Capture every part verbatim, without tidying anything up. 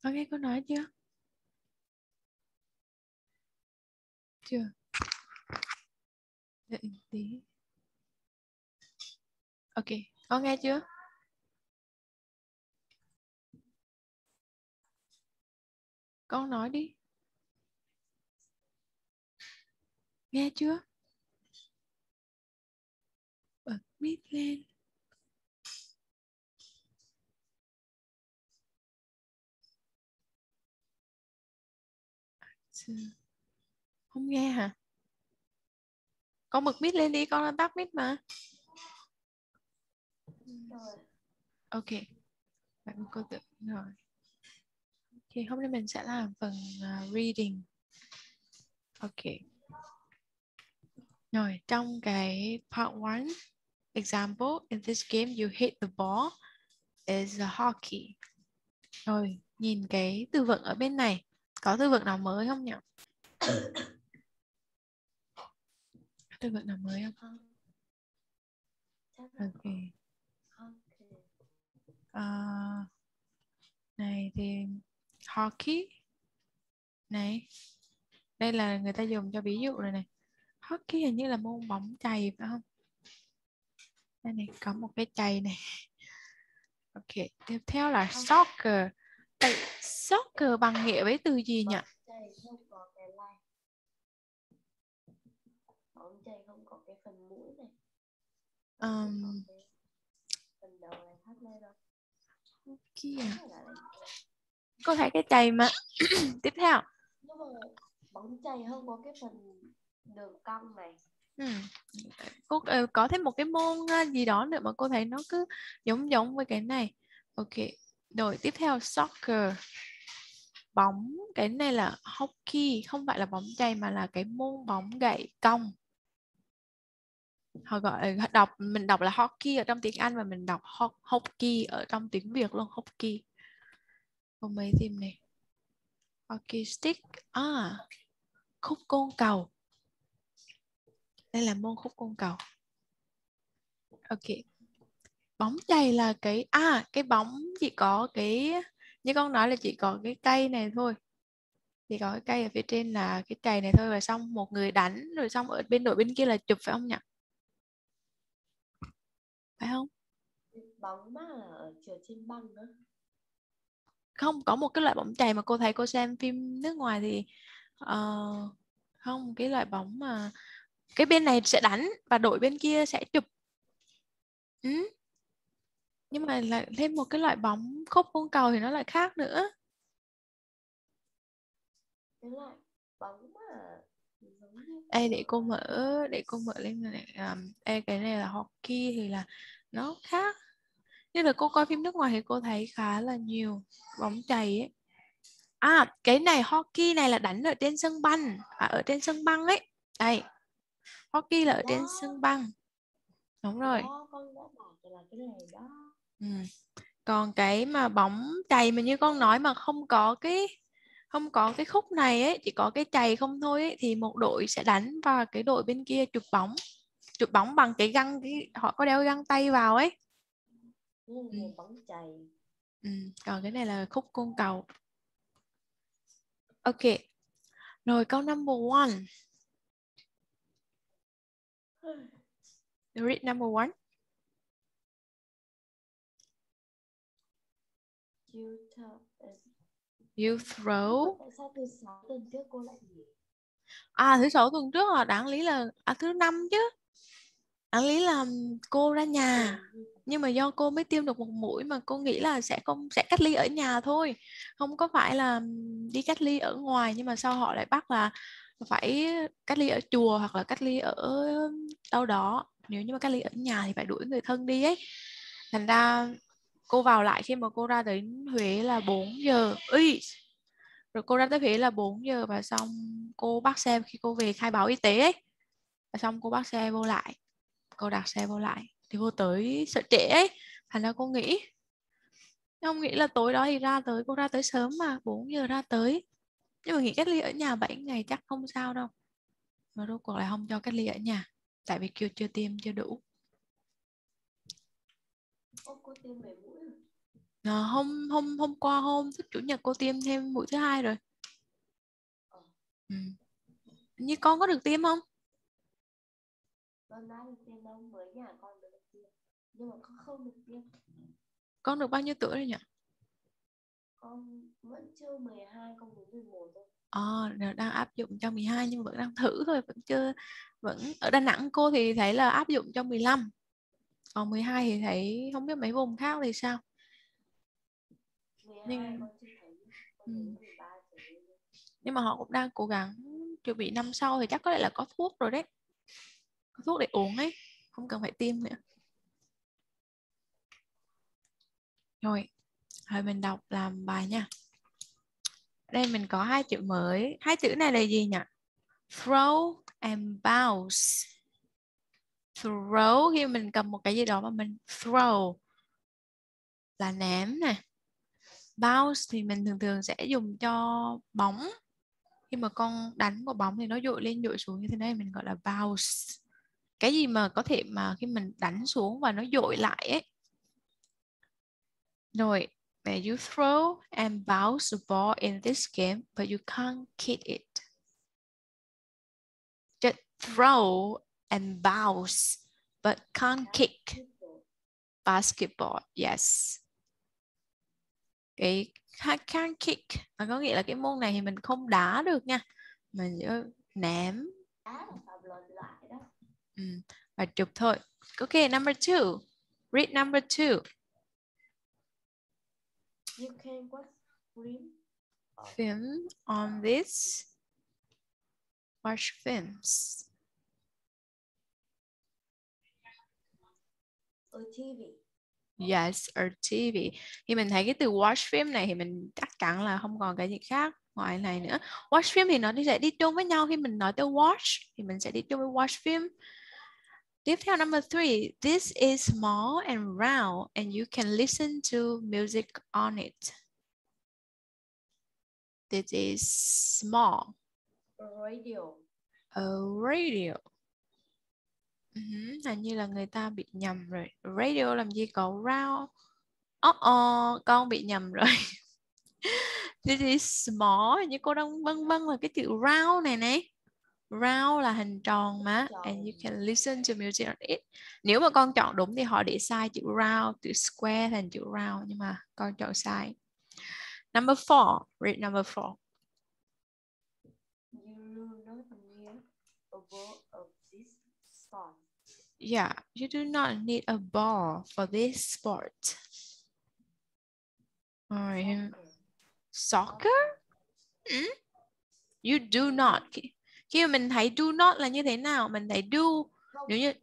Có nghe câu nói chưa? Chưa? Đợi một tí. Ok, có nghe chưa? Con nói đi. Nghe chưa? Bật mic lên. Không nghe hả? Con bật mic lên đi, con đang tắt mic mà. Ok, bạn cô tự rồi. Ok, hôm nay mình sẽ làm phần uh, reading. Ok. Rồi, trong cái part one example, in this game you hit the ball is a hockey. Rồi, nhìn cái từ vựng ở bên này. Có từ vựng nào mới không nhỉ? Từ vựng nào mới không? Ok. Uh, này thì hockey. Này. Đây là người ta dùng cho ví dụ rồi này. Hockey hình như là môn bóng chày phải không? Đây này, có một cái chày này. Ok, tiếp theo là soccer. Vậy soccer bằng nghĩa với từ gì nhỉ? Bóng chày không có cái phần mũi này. Um, Phần đầu này thắt lên đâu. kia. Có thấy cái chày mà. Tiếp theo. Nhưng mà bóng chày không có cái phần đường cong này. Ừ. Cô uh, có thêm một cái môn uh, gì đó nữa mà cô thấy nó cứ giống giống với cái này. Ok. Rồi tiếp theo soccer. Bóng, cái này là hockey, không phải là bóng chày mà là cái môn bóng gậy cong. Họ gọi đọc mình đọc là hockey ở trong tiếng Anh và mình đọc ho hockey ở trong tiếng Việt luôn, hockey. Còn mấy thêm này. Hockey stick. À, khúc côn cầu. Đây là môn khúc côn cầu. Ok. Bóng chày là cái à cái bóng chỉ có cái, như con nói là chỉ có cái cây này thôi. Chỉ có cái cây ở phía trên là cái chày này thôi, và xong một người đánh rồi xong ở bên đội bên kia là chụp phải không nhỉ? Phải không? Bóng mà là ở trượt trên băng nữa. Không, có một cái loại bóng chày mà cô thấy cô xem phim nước ngoài thì uh, không, cái loại bóng mà cái bên này sẽ đánh và đội bên kia sẽ chụp. Ừ. Nhưng mà lại thêm một cái loại bóng khúc côn cầu thì nó lại khác nữa. Cái loại bóng mà giống như Ê, để cô mở để cô mở lên này. Um, ê, cái này là hockey thì là nó khác. Nhưng là cô coi phim nước ngoài thì cô thấy khá là nhiều bóng chày ấy. À, cái này hockey này là đánh ở trên sân banh, à, ở trên sân băng ấy. Đây, hockey là ở trên đó. sân băng. Đúng rồi. Đó, con đã bảo là cái này đó. Ừ. Còn cái mà bóng chày mà như con nói mà không có cái không có cái khúc này ấy, chỉ có cái chày không thôi ấy, thì một đội sẽ đánh và cái đội bên kia chụp bóng. Chụp bóng bằng cái găng, cái họ có đeo găng tay vào ấy. Ừ, Ừ. bóng chày. Ừ. Còn cái này là khúc côn cầu. Ok. Rồi câu number one. Read number one. You throw. You throw. Tại sao từ sáu tuần trước cô lại nghỉ? À, thứ sáu tuần trước là đáng lý là à, thứ năm chứ. Đáng lý là cô ra nhà. Nhưng mà do cô mới tiêm được một mũi mà cô nghĩ là sẽ không sẽ cách ly ở nhà thôi. Không có phải là đi cách ly ở ngoài, nhưng mà sau họ lại bắt là phải cách ly ở chùa hoặc là cách ly ở đâu đó. Nếu như mà cách ly ở nhà thì phải đuổi người thân đi ấy. Thành ra cô vào lại khi mà cô ra đến Huế là bốn giờ. Ui, rồi cô ra tới Huế là bốn giờ và xong cô bắt xe khi cô về khai báo y tế ấy. Và xong cô bắt xe vô lại. Cô đặt xe vô lại thì cô tới sợ trễ ấy. Thành ra cô nghĩ không nghĩ là tối đó thì ra tới, cô ra tới sớm mà bốn giờ ra tới. Nhưng mà nghĩ cách ly ở nhà bảy ngày chắc không sao đâu. Mà rốt cuộc lại không cho cách ly ở nhà. Tại vì kêu chưa tiêm chưa đủ. Ô, cô tiêm mấy mũi rồi? À, hôm hôm hôm qua hôm thứ chủ nhật cô tiêm thêm mũi thứ hai rồi. Ừ. Như con có được tiêm không? Con đã được tiêm đâu, mới nhà con được tiêm. Nhưng mà con không được tiêm. Con được bao nhiêu tuổi rồi nhỉ? Con vẫn chưa mười hai, con mới mười một thôi. Ờ, à, đang áp dụng cho mười hai nhưng vẫn đang thử thôi, vẫn chưa vẫn ở Đà Nẵng cô thì thấy là áp dụng cho mười lăm. Còn mười hai thì thấy không biết mấy vùng khác thì sao. mười hai Nhưng con chưa thấy, con ừ. thấy mười ba trở lên. Nhưng mà họ cũng đang cố gắng chuẩn bị năm sau thì chắc có lẽ là có thuốc rồi đấy. Có thuốc để uống ấy, không cần phải tiêm nữa. Rồi, rồi mình đọc làm bài nha. Đây mình có hai chữ mới. Hai chữ này là gì nhỉ? Throw and bounce. Throw khi mình cầm một cái gì đó mà mình throw là ném nè. Bounce thì mình thường thường sẽ dùng cho bóng. Khi mà con đánh vào bóng thì nó dội lên dội xuống như thế này mình gọi là bounce. Cái gì mà có thể mà khi mình đánh xuống và nó dội lại ấy. Rồi, you throw and bounce the ball in this game, but you can't kick it. Just throw and bounce, but can't kick. Basketball, yes. Cái can't kick là có nghĩa là cái môn này thì mình không đá được nha. Mình chỉ ném. Đá là phạm luật lại đó. Ừ, và chụp thôi. Ok, number two. Read number two. You can watch film. Film on this. Watch films. Ở ti vi. Yes, or ti vi. Khi mình thấy cái từ watch film này thì mình chắc chắn là không còn cái gì khác ngoài này nữa. Watch film thì nó sẽ đi chung với nhau. Khi mình nói tới watch thì mình sẽ đi chung với watch film. Tiếp theo number three. This is small and round and you can listen to music on it. This is small. A radio. A radio. Uh-huh. Hình như là người ta bị nhầm rồi. Radio làm gì có round. Oh, oh, con bị nhầm rồi. This is small. Hình như cô đang vân vân là cái chữ round này nè. Round là hình tròn mà. And you can listen to music on it. Nếu mà con chọn đúng thì họ để sai chữ round, chữ square thành chữ round. Nhưng mà con chọn sai. Number four. Read number four. You do not need a ball of this sport. Yeah, you do not need a ball for this sport. Alright. Soccer? Ừ? You do not. Khi mà mình thấy do not là như thế nào? Mình thấy do. Nếu như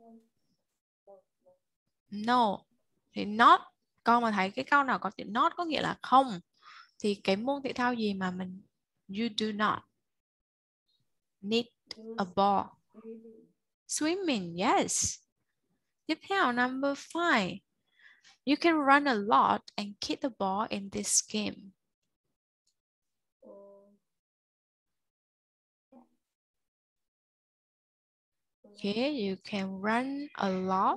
no thì not. Con mà thấy cái câu nào có chữ not có nghĩa là không. Thì cái môn thể thao gì mà mình you do not need a ball. Swimming, yes. Tiếp theo, number five. You can run a lot and kick the ball in this game. Okay, you can run a lot.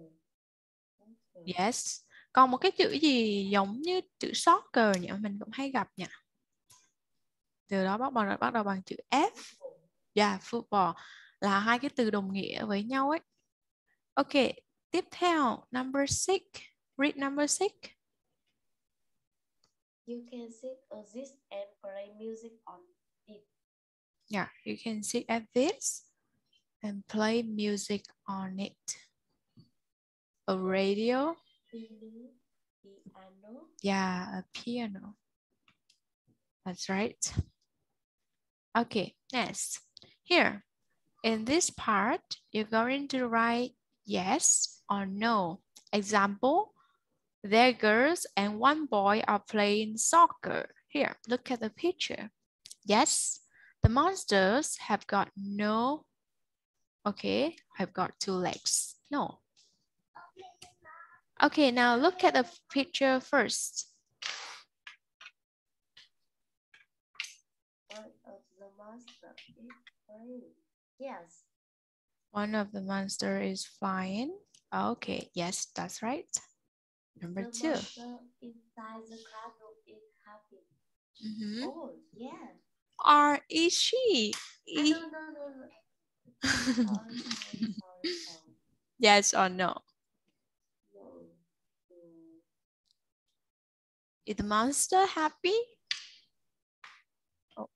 Yes. Còn một cái chữ gì giống như chữ soccer nhỉ? Mình cũng hay gặp nhỉ? Từ đó bắt đầu bắt đầu bằng chữ F. Yeah, football. Là hai cái từ đồng nghĩa với nhau ấy. Ok, tiếp theo, number six. Read number six. You can sit at this and play music on it. Yeah, you can sit at this and play music on it. A radio. Piano. Yeah, a piano. That's right. Okay, next. Here, in this part, you're going to write yes or no. Example, their girls and one boy are playing soccer. Here, look at the picture. Yes, the monsters have got no, okay, have got two legs. No. Okay, now look at the picture first. One of the monsters is flying. Yes. One of the monster is flying. Okay, yes, that's right. Number the two. Monster inside Inside the classroom is happy. Uh-huh. Oh, yeah. Or is she? Ah, no, no, no, no. Sorry, sorry, sorry, sorry. Yes or no? No. No. Is the monster happy? Oh.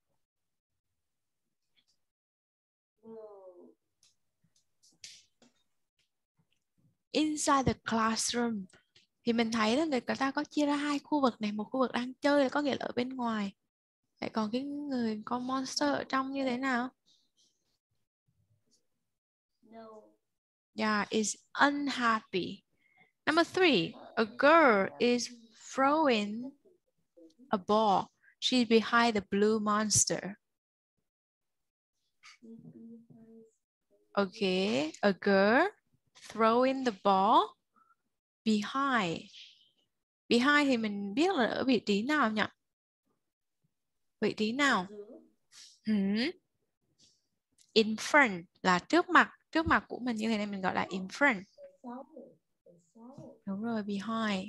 No. Inside the classroom thì mình thấy là người ta có chia ra hai khu vực này, một khu vực đang chơi là có nghĩa là ở bên ngoài. Vậy còn cái người con monster ở trong như thế nào? No. Yeah, is unhappy. Number three, a girl is throwing a ball. She's behind the blue monster. Okay, a girl throwing the ball behind. Behind thì mình biết là ở vị trí nào nhỉ? Vị trí nào? Hmm. In front là trước mặt. Trước mặt của mình như thế này mình gọi là in front. Đúng rồi, behind.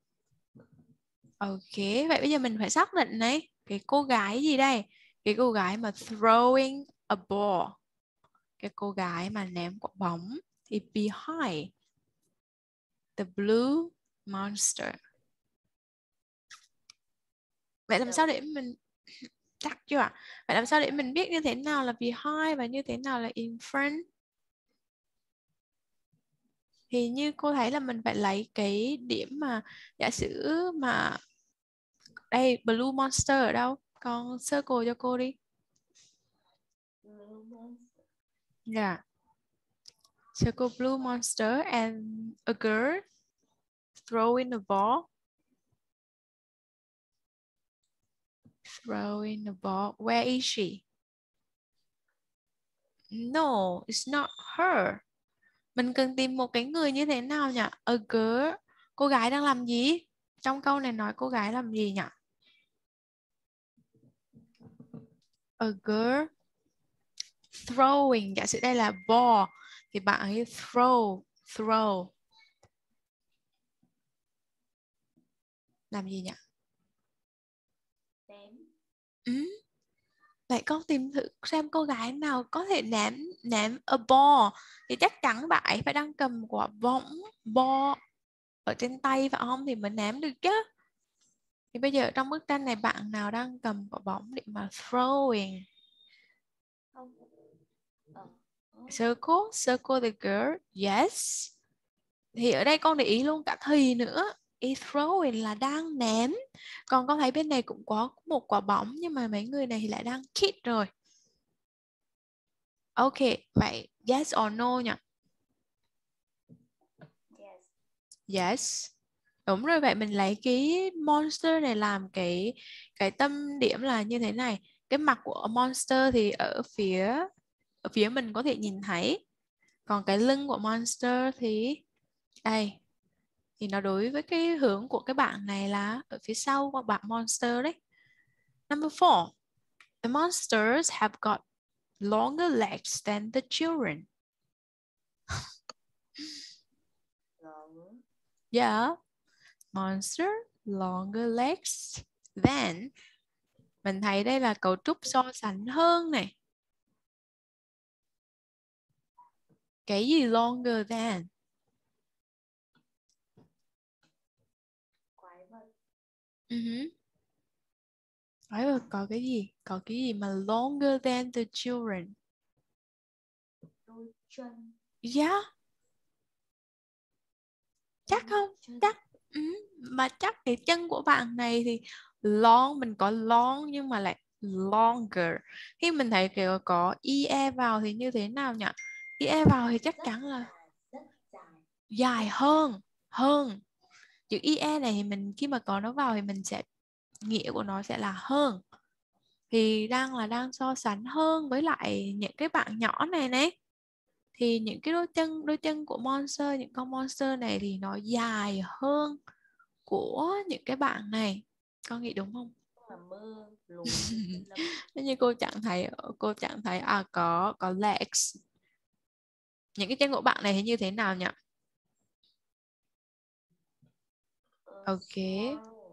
Ok, vậy bây giờ mình phải xác định này. Cái cô gái gì đây? Cái cô gái mà throwing a ball. Cái cô gái mà ném quả bóng thì behind the blue monster. Vậy làm sao để mình chắc chưa ạ? Vậy làm sao để mình biết như thế nào là behind và như thế nào là in front? Thì như cô thấy là mình phải lấy cái điểm mà giả sử mà đây blue monster ở đâu? Con circle cho cô đi. Yeah. Circle blue monster and a girl throwing a ball. Throwing a ball. Where is she? No, it's not her. Mình cần tìm một cái người như thế nào nhỉ? A girl. Cô gái đang làm gì? Trong câu này nói cô gái làm gì nhỉ? A girl throwing. Giả sử đây là ball thì bạn ấy throw. Throw. Làm gì nhỉ? Ném. Ừ. Vậy con tìm thử xem cô gái nào có thể ném ném a ball thì chắc chắn bạn ấy phải đang cầm quả bóng ball ở trên tay phải không thì mới ném được chứ. Thì bây giờ trong bức tranh này bạn nào đang cầm quả bóng để mà throwing? Không. Ờ. Circle, circle the girl. Yes. Thì ở đây con để ý luôn cả thì nữa. Is throwing là đang ném. Còn con thấy bên này cũng có một quả bóng nhưng mà mấy người này thì lại đang kick rồi. Ok, vậy yes or no nhỉ? Yes. Yes. Đúng rồi, vậy mình lấy cái monster này làm cái cái tâm điểm là như thế này. Cái mặt của monster thì ở phía ở phía mình có thể nhìn thấy. Còn cái lưng của monster thì đây. Thì nó đối với cái hướng của cái bạn này là ở phía sau của bạn monster đấy. Number four. The monsters have got longer legs than the children. Yeah. Monster longer legs than. Mình thấy đây là cấu trúc so sánh hơn này. Cái gì longer than? Quái vật. Uh-huh. Quái vật có cái gì? Có cái gì mà longer than the children? Đôi chân. Yeah. Chắc không? Chắc. Ừ. Mà chắc cái chân của bạn này thì long, mình có long nhưng mà lại longer. Khi mình thấy kiểu có ie vào thì như thế nào nhỉ? ie vào thì chắc Rất chắn là dài, rất dài. dài hơn, hơn. Chữ ie này thì mình khi mà có nó vào thì mình sẽ nghĩa của nó sẽ là hơn. Thì đang là đang so sánh hơn với lại những cái bạn nhỏ này này. Thì những cái đôi chân đôi chân của monster, những con monster này thì nó dài hơn của những cái bạn này. Con nghĩ đúng không? Là mơ lùn. Như cô chẳng thấy cô chẳng thấy à có có legs. Những cái chân của bạn này thì như thế nào nhỉ? Ok.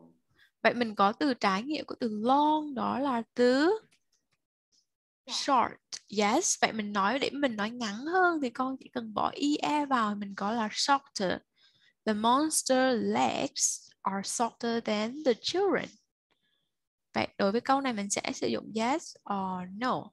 Vậy mình có từ trái nghĩa của từ long, đó là từ short. Yes, vậy mình nói để mình nói ngắn hơn thì con chỉ cần bỏ e vào, mình có là shorter. The monster legs are shorter than the children. Vậy đối với câu này mình sẽ sử dụng yes or no.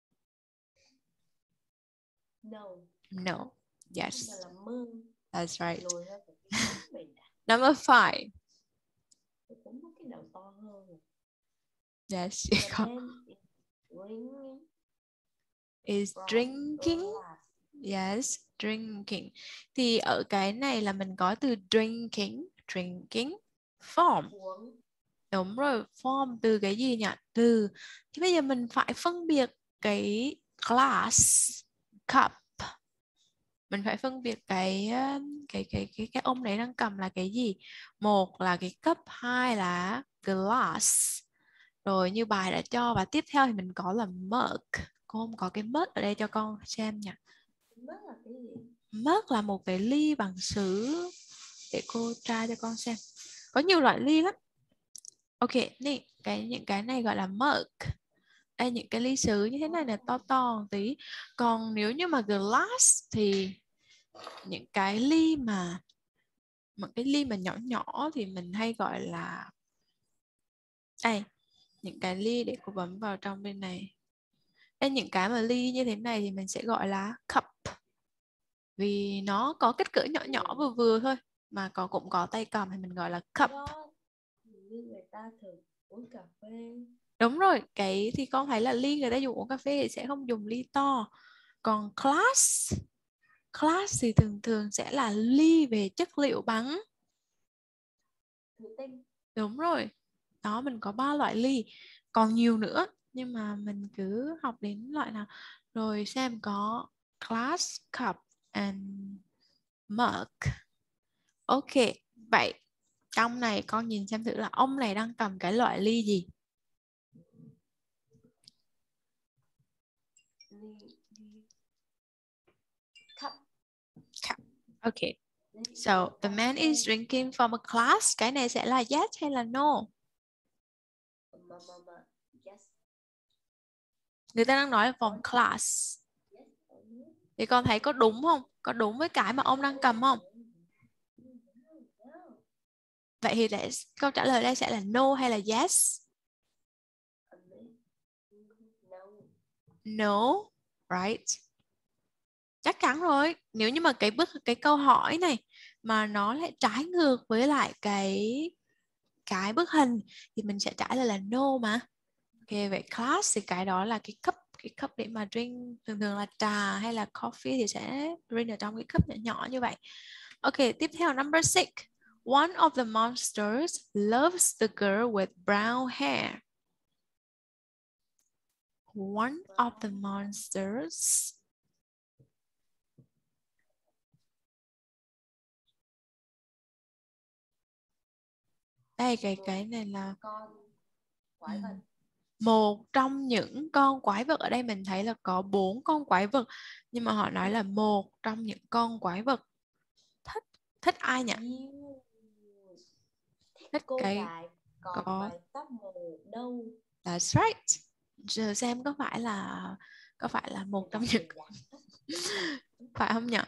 No. No. Yes. Là mưa. That's right. Lùi ra Number five. Cũng có cái đầu to hơn. Yes. The man is drinking. Is drinking. Yes, drinking. Thì ở cái này là mình có từ drinking, drinking, form. Đúng rồi, form từ cái gì nhỉ? Từ. Thì bây giờ mình phải phân biệt cái glass, cup. Mình phải phân biệt cái cái cái cái cái ông đấy đang cầm là cái gì? Một là cái cup, hai là glass. Rồi như bài đã cho, và tiếp theo thì mình có là mug. Cô không có cái mug ở đây cho con xem nhỉ? Mug là cái gì? Mug là một cái ly bằng sứ. Để cô tra cho con xem. Có nhiều loại ly lắm. Ok, này, cái những cái này gọi là mug. Đây, những cái ly sứ như thế này là to to một tí. Còn nếu như mà glass thì những cái ly mà một cái ly mà nhỏ nhỏ thì mình hay gọi là đây, những cái ly để cô bấm vào trong bên này. Đây, những cái mà ly như thế này thì mình sẽ gọi là cup. Vì nó có kích cỡ nhỏ nhỏ vừa vừa thôi, mà có cũng có tay cầm thì mình gọi là cup. Như người ta thường uống cà phê. Đúng rồi, cái thì con thấy là ly người ta dùng uống cà phê thì sẽ không dùng ly to. Còn glass, glass thì thường thường sẽ là ly về chất liệu bằng thủy tinh. Đúng rồi. Đó, mình có ba loại ly. Còn nhiều nữa, nhưng mà mình cứ học đến loại nào. Rồi xem có glass, cup and mug. Ok, vậy trong này con nhìn xem thử là ông này đang cầm cái loại ly gì. Cup. Cup. Ok. So, the man is drinking from a glass. Cái này sẽ là yes hay là no? Yes. Người ta đang nói là from class. Thì con thấy có đúng không? Có đúng với cái mà ông đang cầm không? Vậy thì để, câu trả lời đây sẽ là no hay là yes? No, right? Chắc chắn rồi. Nếu như mà cái bức cái câu hỏi này mà nó lại trái ngược với lại cái cái bức hình thì mình sẽ trả lời là no mà. Ok, vậy class thì cái đó là cái cup, cái cup để mà drink, thường thường là trà hay là coffee thì sẽ drink ở trong cái cup nhỏ nhỏ như vậy. Ok, tiếp theo number six. One of the monsters loves the girl with brown hair. One of the monsters. Đây, cái cái này là con quái vật. Một trong những con quái vật. Ở đây mình thấy là có bốn con quái vật, nhưng mà họ nói là một trong những con quái vật. Thích thích ai nhỉ? Thích cô cái gái có, có mái tóc màu đâu. That's right. Giờ xem có phải là có phải là một trong những phải không nhỉ?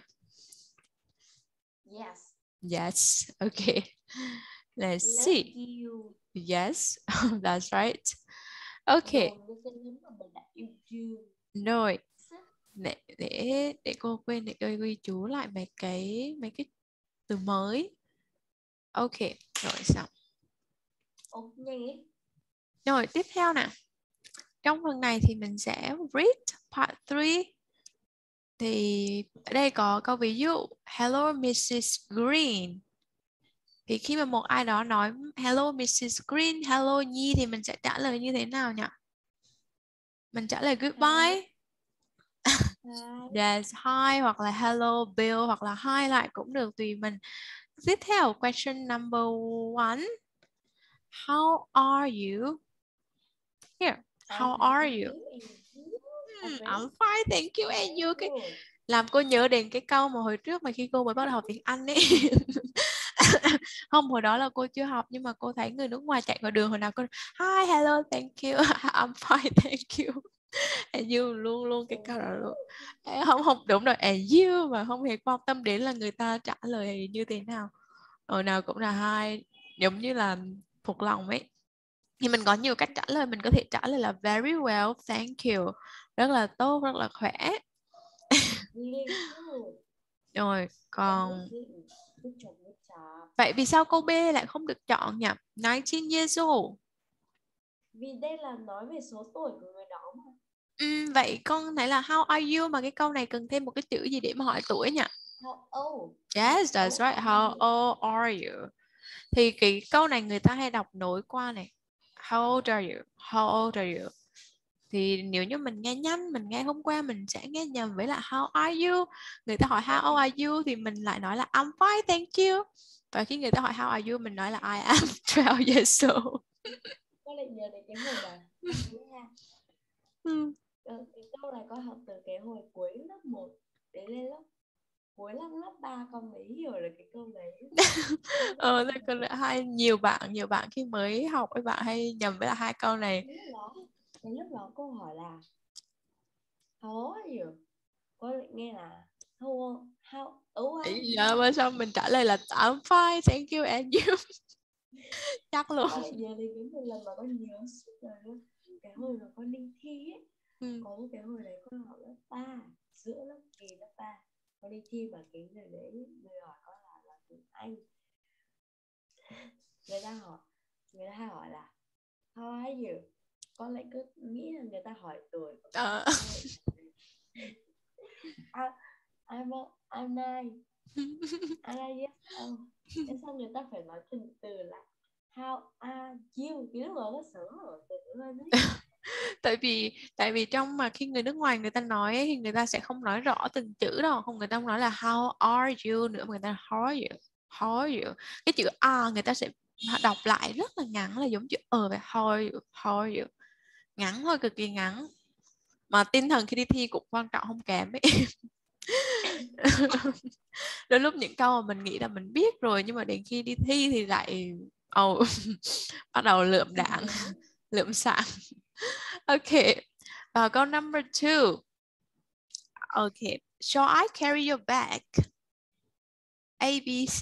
Yes. Yes. Okay. Let's Love see. you. Yes. That's right. Okay. Rồi. Để để để cô quên để tôi ghi chú lại mấy cái mấy cái từ mới. Ok, rồi xong. Ồ, nhanh ấy. Rồi tiếp theo nè. Trong phần này thì mình sẽ read part ba. Thì ở đây có câu ví dụ Hello missus Green. Thì khi mà một ai đó nói Hello missus Green, Hello Nhi thì mình sẽ trả lời như thế nào nhỉ? Mình trả lời goodbye. Hi. Yes, hi hoặc là hello Bill hoặc là hi lại cũng được, tùy mình. Tiếp theo, question number one. How are you? Here, how are you? Hmm, I'm fine, thank you. And you? Okay. Làm cô nhớ đến cái câu mà hồi trước mà khi cô mới bắt đầu học tiếng Anh ấy. Không, hồi đó là cô chưa học, nhưng mà cô thấy người nước ngoài chạy ngoài đường hồi nào cô hi hello thank you I'm fine thank you and you, luôn luôn cái câu đó luôn. Không không đúng rồi, and you, mà không hề quan tâm đến là người ta trả lời như thế nào, hồi nào cũng là hi, giống như là thuộc lòng ấy. Thì mình có nhiều cách trả lời, mình có thể trả lời là very well thank you, rất là tốt, rất là khỏe. Rồi còn vậy vì sao câu B lại không được chọn nhỉ? nineteen years old. Vì đây là nói về số tuổi của người đó mà. Ừ, vậy con thấy là how are you, mà cái câu này cần thêm một cái chữ gì để mà hỏi tuổi nhỉ? How old? Yes, that's right. How old are you? Thì cái câu này người ta hay đọc nối qua này. How old are you? How old are you? Thì nếu như mình nghe nhanh, mình nghe hôm qua, mình sẽ nghe nhầm với là how are you. Người ta hỏi how old are you thì mình lại nói là I'm fine, thank you. Và khi người ta hỏi how are you, mình nói là I am twelve years old. Có lại nhớ đến cái hồi mà ừ. cái câu này có học từ cái hồi cuối lớp một đến lên lớp cuối năm lớp ba con mới hiểu được cái câu đấy. ờ đây còn lại hai nhiều bạn nhiều bạn khi mới học với bạn hay nhầm với là hai câu này. Cái lúc đó, cái lúc đó câu hỏi là how old are you? Có lại nghe là how old, how old are you? Dạ, mà sao mình trả lời là I'm fine, thank you and you. Chắc luôn. Con lại nhớ đến cái một lần mà con nhớ suốt đời luôn. Cái hồi mà con đi thi ấy, ừ. Có một cái hồi đấy con học lớp ba, giữa lớp kỳ lớp ba, con đi thi và cái người đấy người hỏi con là là tiếng Anh. Người ta hỏi, người ta hay hỏi là how are you? Con lại cứ nghĩ là người ta hỏi tuổi. Ờ. I, I'm a, I'm nine. I'm nine years old. Thế sao người ta phải nói từng từ là how are you? Cái lúc đó nó sớm rồi, từ từ lên đấy. tại vì tại vì trong mà khi người nước ngoài người ta nói ấy, thì người ta sẽ không nói rõ từng chữ đâu, không, người ta không nói là how are you nữa, mà người ta how are you, how are you. Cái chữ a người ta sẽ đọc lại rất là ngắn, là giống chữ ờ về how are you, how are you, ngắn thôi, cực kỳ ngắn. Mà tinh thần khi đi thi cũng quan trọng không kém ấy. Đôi lúc những câu mà mình nghĩ là mình biết rồi, nhưng mà đến khi đi thi thì lại oh, bắt đầu lượm đạn, lượm sạn. Ok, uh, câu number two. Okay, shall I carry your bag? A, B, C.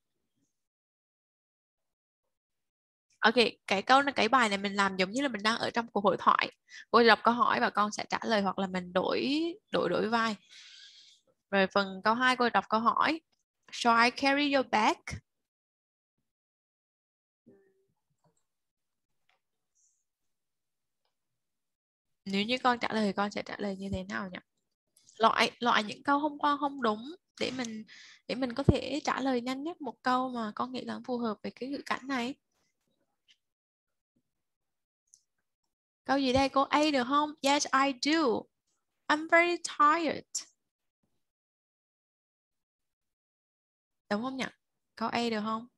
Ok, cái câu này, cái bài này mình làm giống như là mình đang ở trong cuộc hội thoại. Cô đọc câu hỏi và con sẽ trả lời, hoặc là mình đổi đổi đổi vai. Rồi phần câu hai cô đọc câu hỏi. Shall I carry your bag? Nếu như con trả lời thì con sẽ trả lời như thế nào nhỉ? Loại loại những câu hôm qua không đúng để mình để mình có thể trả lời nhanh nhất một câu mà con nghĩ là phù hợp với cái ngữ cảnh này. Câu gì đây? Câu A được không? Yes, I do. I'm very tired. Đúng không nhỉ? Câu A được không?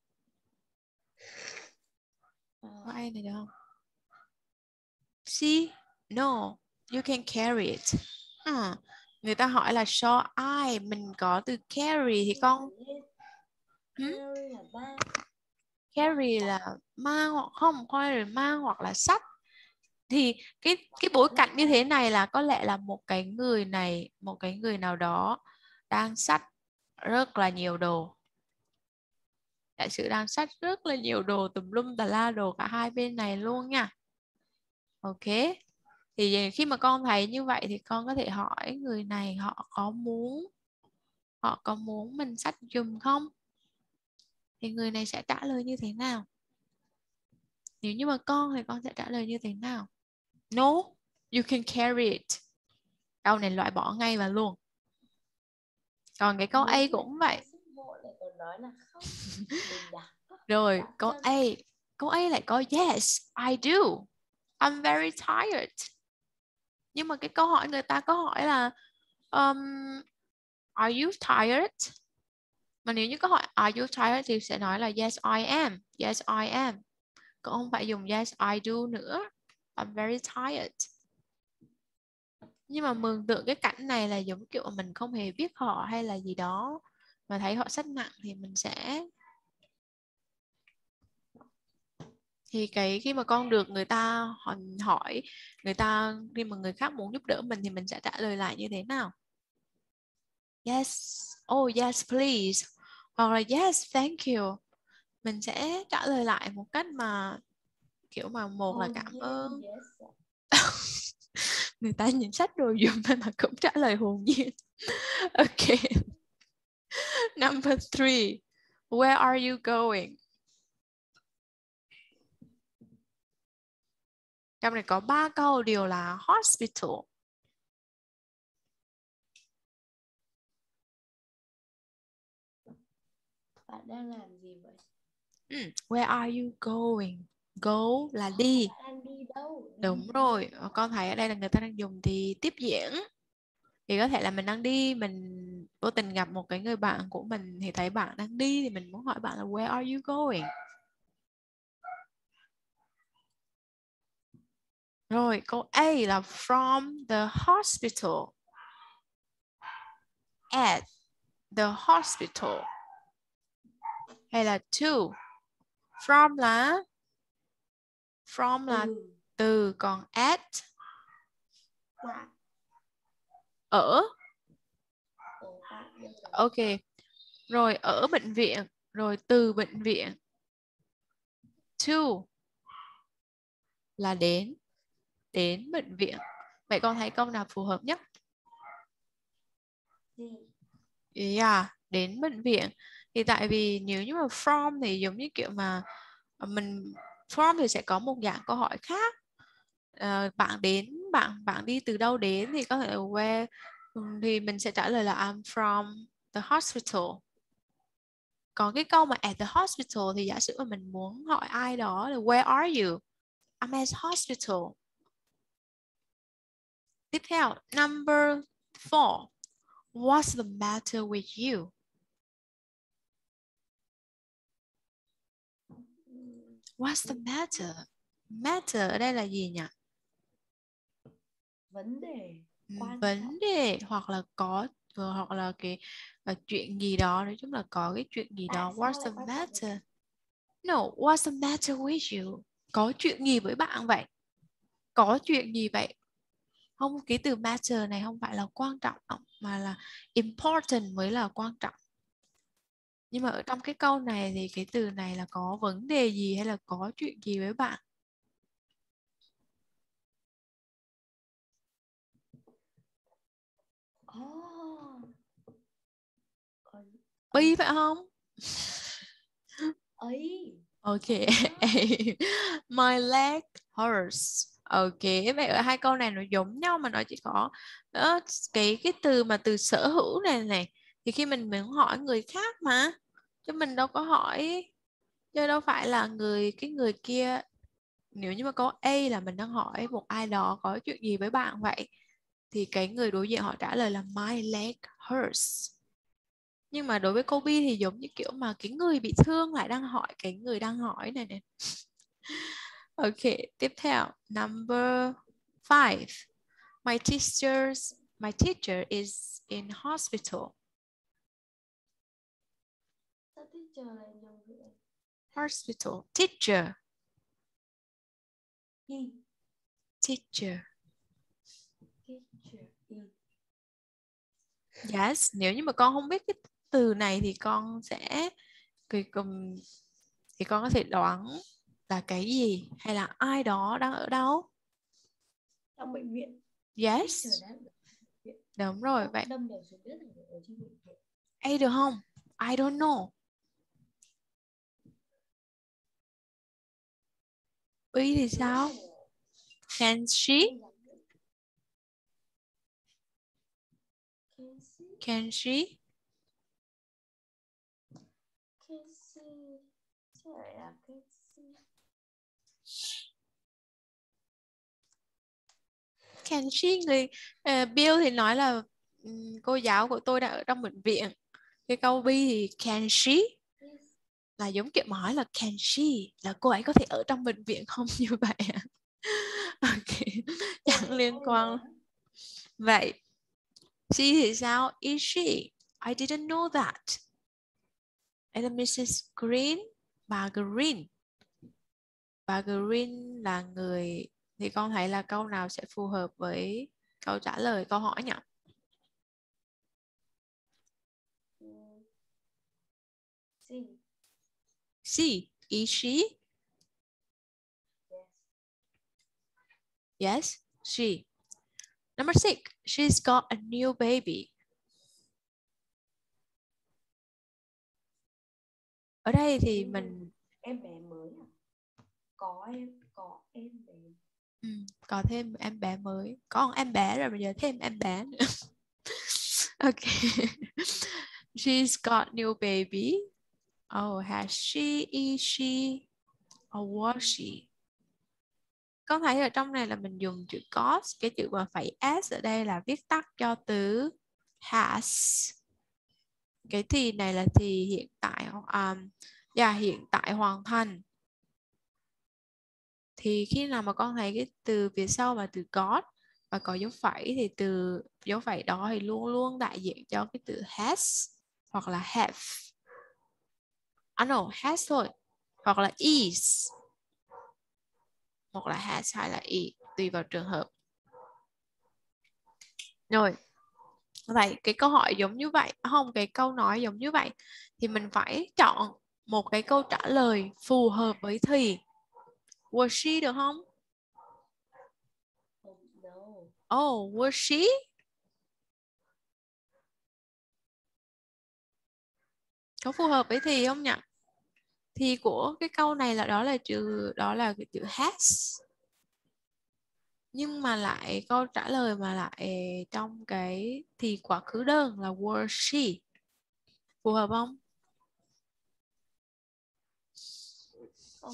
Câu A này được không? C? No, you can carry it. À, người ta hỏi là shall I, mình có từ carry thì con Carry là ba. carry là mang hoặc không, carry mang hoặc là xách. Thì cái cái bối cảnh như thế này là có lẽ là một cái người này, một cái người nào đó đang xách rất là nhiều đồ. Đại sử đang xách rất là nhiều đồ, tùm lum tà la đồ cả hai bên này luôn nha. Ok. Thì khi mà con thấy như vậy thì con có thể hỏi người này họ có muốn họ có muốn mình xách giùm không? Thì người này sẽ trả lời như thế nào? Nếu như mà con thì con sẽ trả lời như thế nào? No, you can carry it. Câu này loại bỏ ngay và luôn. Còn cái câu A cũng vậy. Rồi câu A, câu A lại có yes, I do. I'm very tired. Nhưng mà cái câu hỏi người ta có hỏi là um, are you tired? Mà nếu như có hỏi are you tired thì sẽ nói là yes I am. Yes I am. Cũng không phải dùng yes I do nữa. I'm very tired. Nhưng mà mường tượng cái cảnh này là giống kiểu mình không hề biết họ hay là gì đó, mà thấy họ xách nặng thì mình sẽ Thì cái khi mà con được người ta hỏi, người ta khi mà người khác muốn giúp đỡ mình thì mình sẽ trả lời lại như thế nào? Yes, oh yes please, hoặc là yes thank you. Mình sẽ trả lời lại một cách mà kiểu mà một là cảm ơn. Yes. Người ta nhìn sách rồi dùng mà cũng trả lời hồn nhiên. Ok. Number three, where are you going? Trong này có ba câu đều là hospital. Bạn đang làm gì vậy? Ừ. Where are you going? Go là đi. Bạn đang đi đâu? Đúng rồi. Con thấy ở đây là người ta đang dùng thì tiếp diễn. Thì có thể là mình đang đi, mình vô tình gặp một cái người bạn của mình thì thấy bạn đang đi thì mình muốn hỏi bạn là where are you going? Rồi, câu A là from the hospital. At the hospital. Hay là to. From là from là từ, từ, còn at tại, ở. ở tại đây là Ok. Rồi ở bệnh viện, rồi từ bệnh viện. To là đến, đến bệnh viện. Vậy con thấy câu nào phù hợp nhất? gì? Yeah, đến bệnh viện. Thì tại vì nếu như mà from thì giống như kiểu mà mình from thì sẽ có một dạng câu hỏi khác. Uh, bạn đến, bạn bạn đi từ đâu đến thì có thể là where, thì mình sẽ trả lời là I'm from the hospital. Còn cái câu mà at the hospital thì giả sử mà mình muốn hỏi ai đó là where are you? I'm at hospital. Tiếp theo, number four. What's the matter with you? What's the matter? Matter ở đây là gì nhỉ? Vấn đề, quan Vấn trọng. đề hoặc là có, hoặc là cái là chuyện gì đó, nói chung là có cái chuyện gì Tại đó. sao What's lại the quan trọng? matter? No, what's the matter with you? Có chuyện gì với bạn vậy? Có chuyện gì vậy? Không, cái từ matter này không phải là quan trọng mà là important mới là quan trọng. Nhưng mà ở trong cái câu này thì cái từ này là có vấn đề gì hay là có chuyện gì với bạn? Oh. Bi phải không? Ấy. Ok. My leg hurts. Ok, vậy ở hai câu này nó giống nhau mà nó chỉ có đó, cái cái từ mà từ sở hữu này này thì khi mình muốn hỏi người khác mà, chứ mình đâu có hỏi, chứ đâu phải là người cái người kia. Nếu như mà câu A là mình đang hỏi một ai đó có chuyện gì với bạn vậy thì cái người đối diện họ trả lời là my leg hurts. Nhưng mà đối với câu B thì giống như kiểu mà cái người bị thương lại đang hỏi cái người đang hỏi này này. Ok, tiếp theo number five. My teachers, my teacher is in hospital. Sao teacher lại nhầm vậy? Hospital, teacher. He. Teacher. Teacher. He. Yes, nếu như mà con không biết cái từ này thì con sẽ thì con, thì con có thể đoán là cái gì hay là ai đó đang ở đâu. Trong bệnh viện. Yes. Teacher đang ở bệnh viện. Đúng rồi, vậy Đâm đầu xuống đất ở trong bệnh viện. A được không? I don't know. B thì sao? Can she? Can she? Can she? Trời là can she? Can she? Người uh, Bill thì nói là um, cô giáo của tôi đang ở trong bệnh viện. Cái câu B thì can she? Là giống kiểu mà hỏi là can she? Là cô ấy có thể ở trong bệnh viện không, như vậy à? Ok, chẳng liên quan. Vậy she thì sao? Is she? I didn't know that. Đây là missus Green, bà Green. và Green là người, thì con thấy là câu nào sẽ phù hợp với câu trả lời câu hỏi nhỉ? C. C. Is she? Yes. Yes, she. Number six. She's got a new baby. Ở đây thì mình em bé mới à? Có em có em bé. Ừ, có thêm em bé mới, có một em bé rồi bây giờ thêm em bé nữa. Ok. She's got new baby. Oh, has she, is she, or was she? Con thấy ở trong này là mình dùng chữ got, cái chữ mà phải s ở đây là viết tắt cho từ has. Cái thì này là thì hiện tại, um, yeah, hiện tại hoàn thành. Thì khi nào mà con thấy cái từ phía sau mà từ got và có dấu phẩy thì từ dấu phẩy đó thì luôn luôn đại diện cho cái từ has hoặc là have. À no, has thôi. Hoặc là is. Hoặc là has hay là is, tùy vào trường hợp. Rồi. Vậy cái câu hỏi giống như vậy, không, cái câu nói giống như vậy thì mình phải chọn một cái câu trả lời phù hợp với thì. Was she được không? No. Oh, was she? Có phù hợp với thì không nhỉ? Thì của cái câu này là đó là chữ đó là cái chữ has. Nhưng mà lại câu trả lời mà lại trong cái thì quá khứ đơn là was she. Phù hợp không? Không.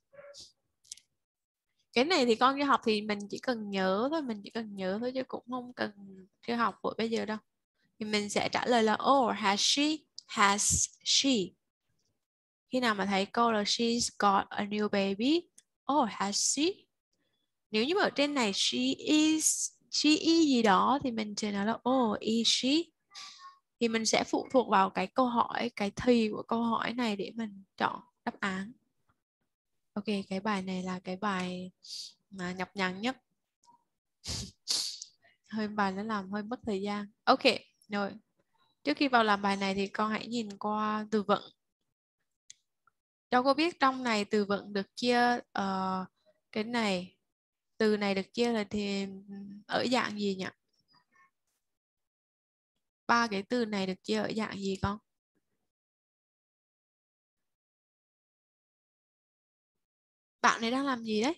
Cái này thì con đi học thì mình chỉ cần nhớ thôi, mình chỉ cần nhớ thôi chứ cũng không cần đi học của bây giờ đâu. Thì mình sẽ trả lời là oh, has she, has she. Khi nào mà thấy câu là she's got a new baby, oh, has she. Nếu như mà ở trên này she is, she is gì đó thì mình sẽ nói là oh, is she. Thì mình sẽ phụ thuộc vào cái câu hỏi, cái thì của câu hỏi này để mình chọn đáp án. Ok, cái bài này là cái bài mà nhọc nhằn nhất. Hơi bài nó làm hơi mất thời gian. Ok, rồi. Trước khi vào làm bài này thì con hãy nhìn qua từ vựng. Cho cô biết trong này từ vựng được chia uh, cái này, từ này được chia là thì ở dạng gì nhỉ? Ba cái từ này được chia ở dạng gì con? Bạn này đang làm gì đấy?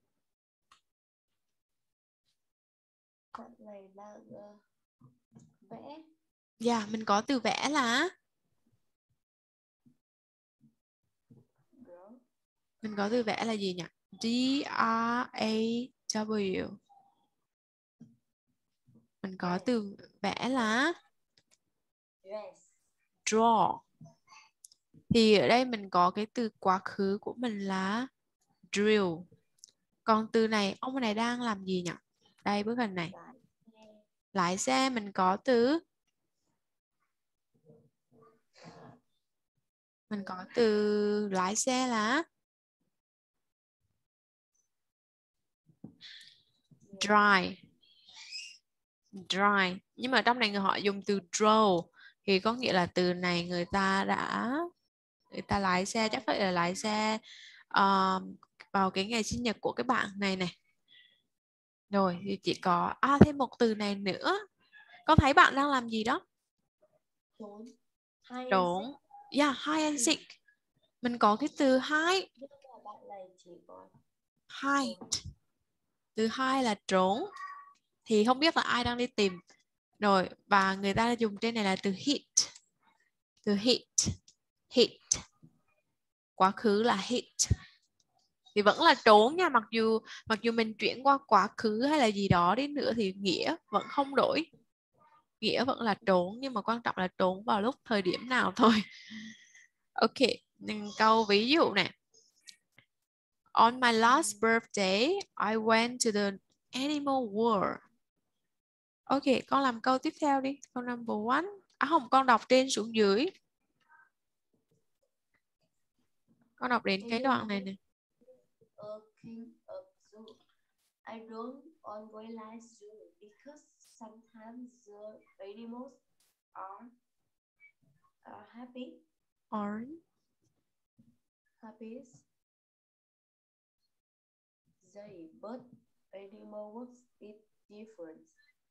Bạn này đang uh, vẽ. Dạ, yeah, mình có từ vẽ là Draw. Mình có từ vẽ là gì nhỉ? D R A W. Mình có yes. từ vẽ là Yes. Draw. Thì ở đây mình có cái từ quá khứ của mình là drill. Còn từ này, ông này đang làm gì nhỉ? Đây bức hình này. Lái xe mình có từ Mình có từ lái xe là drive. Drive. Nhưng mà trong này người họ dùng từ drove thì có nghĩa là từ này người ta đã người ta lái xe, chắc phải là lái xe uh, vào cái ngày sinh nhật của cái bạn này này. Rồi thì chỉ có à, thêm một từ này nữa. Con thấy bạn đang làm gì đó? Trốn. Trốn. Yeah, hide and seek. Mình có cái từ hide. Bạn này chỉ có Hide. Từ hide là trốn. Thì không biết là ai đang đi tìm. Rồi, và người ta dùng trên này là từ hit. Từ hit. Hit. Quá khứ là hit. Thì vẫn là trốn nha, mặc dù mặc dù mình chuyển qua quá khứ hay là gì đó đi nữa thì nghĩa vẫn không đổi. Nghĩa vẫn là trốn, nhưng mà quan trọng là trốn vào lúc thời điểm nào thôi. Ok, câu ví dụ nè. On my last birthday, I went to the animal world. Ok, con làm câu tiếp theo đi. Câu number one. À không, con đọc trên xuống dưới. Con đọc đến cái đoạn này nè. king of zoo. I don't always like zoo because sometimes the animals are are happy. Or Happy. They but animals is different.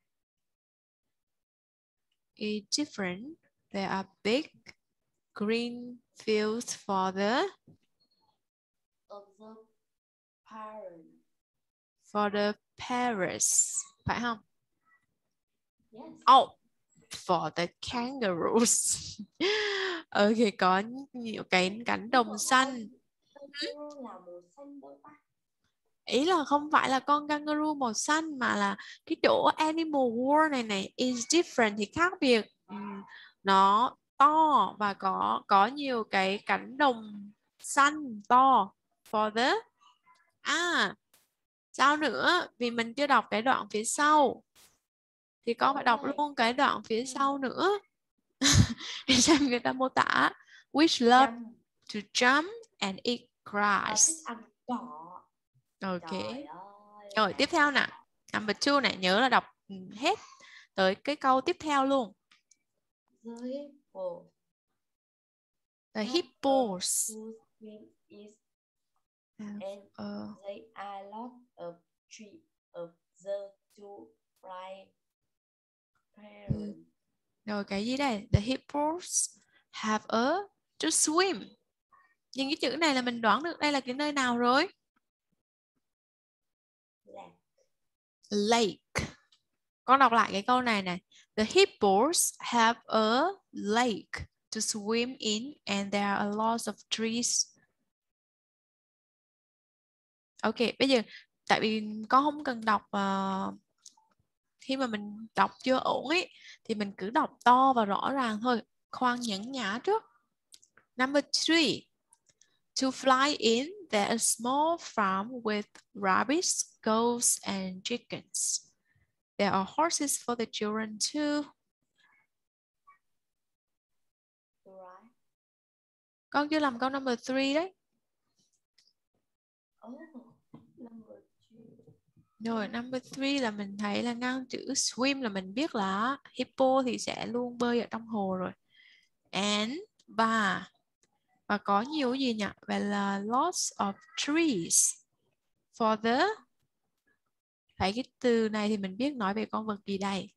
it's different. There are big green fields for the Of the parent. for the parrots, phải không? Yes. Oh, for the kangaroos. Ok, có nhiều cái cánh đồng xanh. Kangaroo là màu xanh đâu ta? Ý là không phải là con kangaroo màu xanh mà là cái chỗ animal world này này is different thì khác biệt. Ừ, nó to và có có nhiều cái cánh đồng xanh to. For the à sao nữa, vì mình chưa đọc cái đoạn phía sau thì con phải đọc luôn cái đoạn phía sau nữa. Để xem người ta mô tả. Which love to jump and eat grass. Ăn cỏ. Ok. Trời Rồi tiếp theo nè. Number two này, nhớ là đọc hết tới cái câu tiếp theo luôn. The hippo. The hippos Is have and a... they are lot of tree of the two fly parents. Rồi cái gì đây? The hippos have a to swim. Nhưng cái chữ này là mình đoán được đây là cái nơi nào rồi? Lake. Lake. Con đọc lại cái câu này này. The hippos have a lake to swim in and there are a lot of trees. Ok, bây giờ tại vì con không cần đọc uh, khi mà mình đọc chưa ổn ấy thì mình cứ đọc to và rõ ràng thôi, khoan nhấn nhả trước. Number three. To fly in, there is a small farm with rabbits, goats, and chickens. There are horses for the children too. Right. Con chưa làm câu number three đấy. Oh, number two. Rồi, number three là mình thấy là ngang chữ swim là mình biết là hippo thì sẽ luôn bơi ở trong hồ rồi. And và và có nhiều gì nhỉ? Vậy là lots of trees for the. Thấy cái từ này thì mình biết nói về con vật gì đây?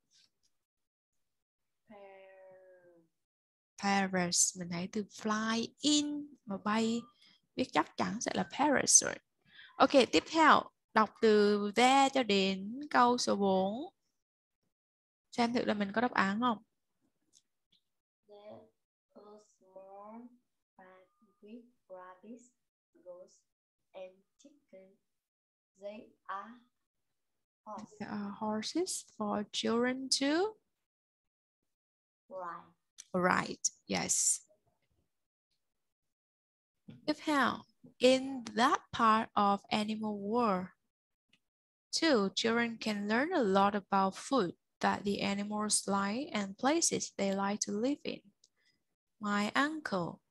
Parrots. Mình thấy từ fly in và bay, biết chắc chắn sẽ là parrots rồi. Ok, tiếp theo đọc từ there cho đến câu số bốn. Xem thử là mình có đáp án không? There are small farm with rabbits, goats, and chickens. They are horses. There are horses for children too. Right. Right, yes. Tiếp theo, in that part of animal world, too, children can learn a lot about food that the animals like and places they like to live in. My uncle.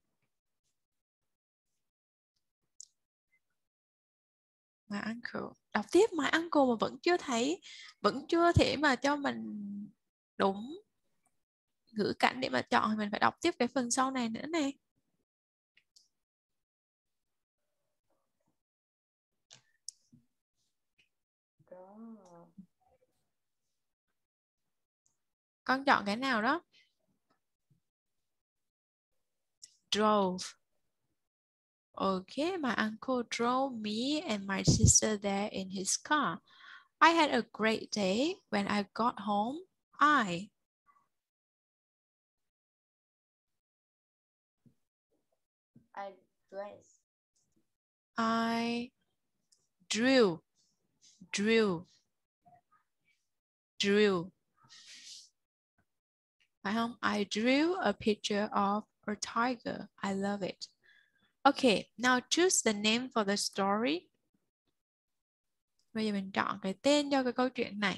My uncle. Đọc tiếp my uncle mà vẫn chưa thấy, vẫn chưa thể mà cho mình đúng ngữ cảnh để mà chọn thì mình phải đọc tiếp cái phần sau này nữa nè. Con chọn cái nào đó? Drove. Okay, my uncle drove me and my sister there in his car. I had a great day. When I got home, I I dress. I drew, drew, drew. Phải không? I drew a picture of a tiger. I love it. Okay, now choose the name for the story. Bây giờ mình chọn cái tên cho cái câu chuyện này.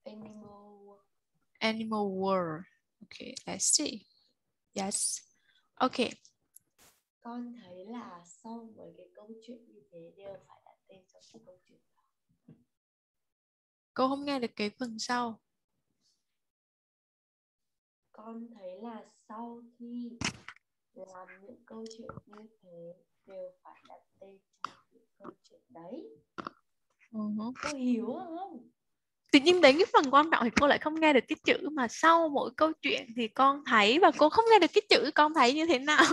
Animal. Animal world. Okay, let's see. Yes. Okay. Con thấy là sau mỗi cái câu chuyện như thế đều phải đặt tên cho cái câu chuyện đó. Cô không nghe được cái phần sau. Con thấy là sau khi làm những câu chuyện như thế đều phải đặt tên cho những câu chuyện đấy. Uh-huh. Cô hiểu không? Tự nhiên đến cái phần quan trọng thì cô lại không nghe được cái chữ mà sau mỗi câu chuyện thì con thấy, và cô không nghe được cái chữ con thấy như thế nào.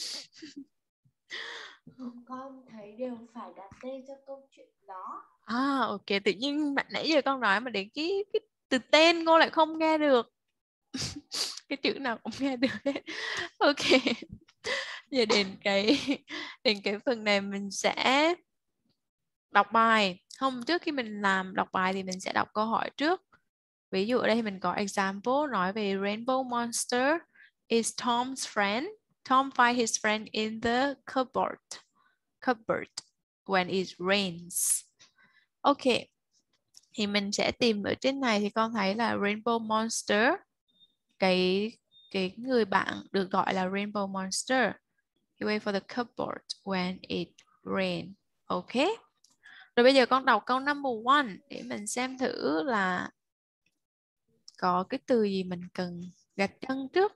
Con thấy đều phải đặt tên cho câu chuyện đó. À, ok, tự nhiên bạn nãy giờ con nói mà đến cái, cái từ tên cô lại không nghe được. Cái chữ nào cũng nghe được hết. Ok. Giờ đến cái đến cái phần này mình sẽ đọc bài. Không, trước khi mình làm đọc bài thì mình sẽ đọc câu hỏi trước. Ví dụ ở đây mình có example nói về Rainbow Monster is Tom's friend. Tom finds his friend in the cupboard. Cupboard when it rains. Ok. Thì mình sẽ tìm ở trên này thì con thấy là Rainbow Monster. Cái cái người bạn được gọi là Rainbow Monster. He wait for the cupboard when it rain. Ok. Rồi bây giờ con đọc câu number one để mình xem thử là có cái từ gì mình cần gạch chân trước.